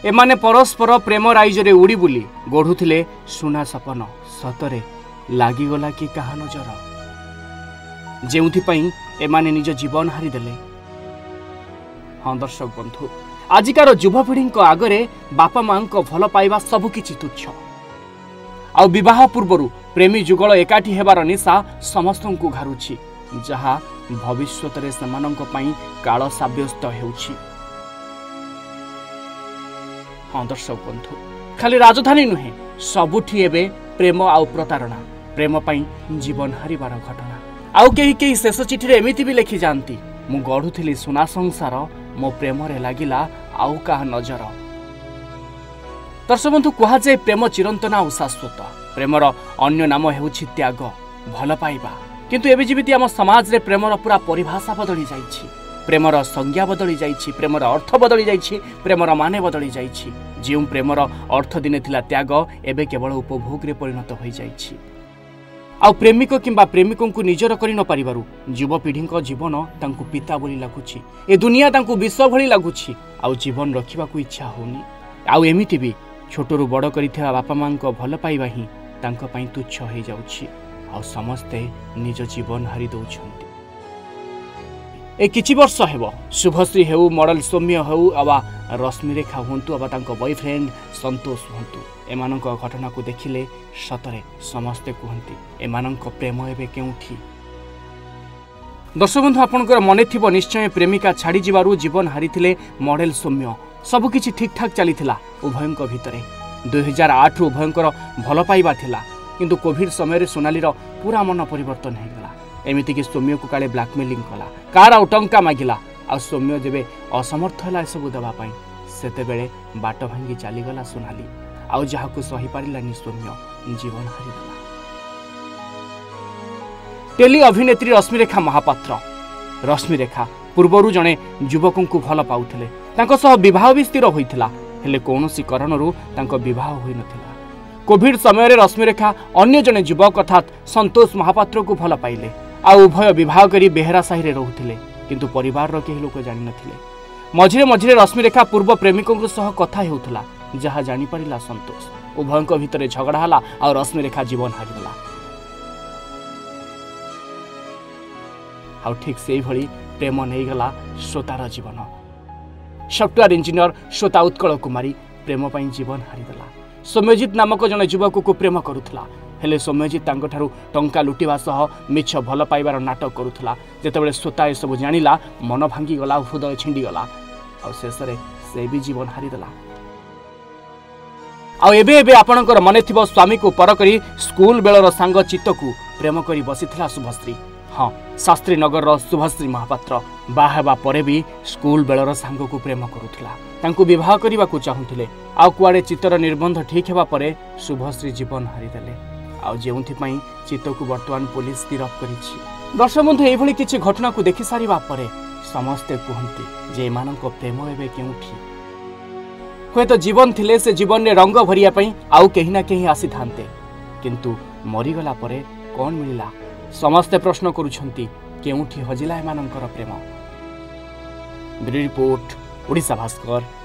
एमाने परस्पर प्रेम राइजरे उड़ी बुली गढ़ुथिले सुना सपन सतरे लागिगला कि काहा नजर जेउथिपाई एमाने निज जीवन हारिदेले। हाँ दर्शक बंधु, आजिकार युवपीढ़ी आगरे बापा माँ भल पाइबा सबकिछि तुच्छ। आ विवाह पूर्व प्रेमी जुगल एकाठी हेबार निशा समस्त को घारुछि, जहा भविष्यत रे सेमानंक पई काल साब्यस्त हेउछि। हाँ दर्शक बंधु, खाली राजधानी नुहे सबुठी एबे प्रेम आउ प्रतारणा, प्रेम पई जीवन हारिबार घटना। आउ केही शेष चिठी एमिति भी लिखि जानती, मु गढ़ुथिली सुना संसार मो प्रेम रे लागिला आउ काहा नजर। दर्शक बंधु, कहा जाए प्रेम चिरंतन आउ शाश्वत। प्रेमर अन्य नाम हेउछि त्याग, भल पाइबा। किंतु एबे जेमिति आम समाज रे प्रेमर पूरा परिभाषा बदली जाइछि। प्रेमर संज्ञा बदली जाइछि, प्रेमर अर्थ बदली जाइछि, प्रेमर माने बदली जाइछि। जो प्रेमर अर्थ दिने थिला त्याग, एबे केवल उपभोग रे परिणत होई जाइछि। आउ प्रेमिक किंबा प्रेमिकों को निजर करि न पारिबारु युवपीढ़ी जीवन तांकु पिता बोली लागुछि, ए दुनिया तांकु विष भली लागुछि। आउ जीवन रखिबा को इच्छा होनी। आउ एमिति भी छोटरू बड़ करिथिबा बापा मां को भल पाइबा ही तांको पई तुच्छ होई जाउछि। आउ समस्ते निज जीवन हारि दउछन्ति। ए किछि वर्ष हेबो शुभश्री हेउ, मॉडल सौम्य हेउ, अबा रश्मिरेखा हुंतु, अबा तांको बॉयफ्रेंड संतोष हुंतु, एमानंक घटना को देखिले सतरे समस्ते कहती एमानंक प्रेम एबे केउठी। दर्शक बंधु, आपनकर मने थिबो निश्चय प्रेमिका छाड़ी जिबारु जीवन हारिथिले मॉडल सौम्य। सब किछि ठीक ठाक चलीथिला उभयंक भितरे। 2008 रु उभयंकर भल पाइबा थिला, किंतु कोविड समय सोनालीर पूरा मन परिवर्तन हो गला। एमिति कि सौम्य को काले ब्लैकमेलिंग कला, कार आउ टंका मागिला। आ सौम्य जेबे असमर्थ हला सब देबा पई, सेते बेले बाट भांगी चली गला सोनाली। आउ जहाकु सही पारिलानी सौम्य जीवन हारिदेला। टेली अभिनेत्री रश्मिरेखा महापात्र। रश्मिरेखा पूर्वरु जने युवकों को भल पाउथिले, तांको सह विवाह भी स्थिर होइथिला, हेले कोनोसी कारणरु तांको विवाह होई नथिला। कोविड समय रे रश्मिरेखा अन्य जने युवक अर्थात संतोष महापात्र को भल पाइले। आ उभय विवाह करी बेहरा साहि रे रहुथिले, किंतु परिवार रो केही लोक जानि नथिले। मझिरे मझिरे रश्मिरेखा पूर्व प्रेमिकों सह कथा हेउथला, जहा जानि परिला संतोष। उभयंक भितरे झगड़ा हला और रश्मिरेखा जीवन हारिदेला। आउ ठीक से भली प्रेम नहीं गला श्रोतार जीवन। सॉफ्टवेयर इंजीनियर श्रोता उत्कल कुमारी प्रेम पई जीवन हारिदेला। सौम्यजित नामक जने युवक को प्रेम करुथला, हेले सौम्यजित तांको ठारू टंका लुटिबा सह मिछ भल पाइबार नाटक करुथला। जेतेबेले श्रोता ए सब जानिला, मन भांगी गला, हृदय छिंडी गला, और शेष रे से भी जीवन हारिदेला। आउ एबे एबे आपणकर मने थिबो स्वामी को पर करी स्कूल बेलर सांग चित्तकू प्रेम करी बसिथिला शुभश्री। हाँ, शास्त्री नगर रो शुभश्री महापात्र बाहेबा परे भी स्कूल बेलर सांग को प्रेम करुथला, तांकु विवाह करिबा को चाहुथिले। आउ कुआडे चित्तर निर्बंध ठीक हेबा परे शुभश्री जीवन हारिदेले। आउ जेउथि पई चित्तकू वर्तमान पुलिस गिरफ करिछि। दर्शक बंधु, एभली किछि घटना को देखि सारिबा परे समस्ते कहती जे एमानंक प्रेम एबे केउठी। हुए तो जीवन थिले से जीवन ने रंग भरिया पई आउ केही ना केही आसी थांते, किंतु मरीगला परे कौन मिलिला? समस्ते प्रश्न करुछंती केउठी हजिला एमानंकर प्रेम। Bureau report, Odisha Bhaskar.